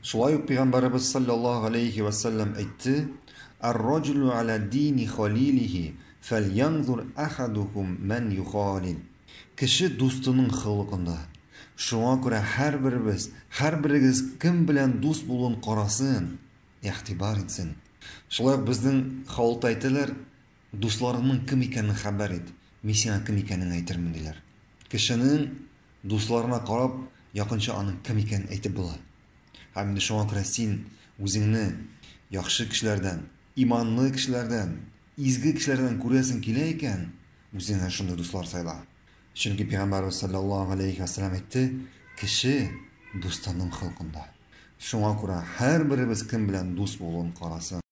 Шулай ук Пeygamberimiz sallallahu aleyhi ve sellem әйтте: "Ар-раджулу аля дини халилихи, фәльянзур ахадухум мен юхалил." Кеше дустының хылыгында. Шуңа күрә һәрберегез кем белән дус булуын карасын, игътибар итсен. Шулай ук безнең халыкта әйтәләр: "Дусларының кем икәнен хәбәр ит, мин сиңа кем икәнен әйтермен" диләр. Кешенең дусларына карап, якынча аның кем икәнен әйтеп була. Һәм инде шуңа күрә син үзеңне яхшы кешеләрдән, иманлы кешеләрдән, изге кешеләрдән күрәсең килә икән, үзеңә шундый дуслар сайла. Чөнки Пәйгамбәрбез саллаллаһу алейхи ва саллям әйтте: "Кеше дустаның хылкында." Шуңа күрә һәрберебез кем белән дус булуын карасын.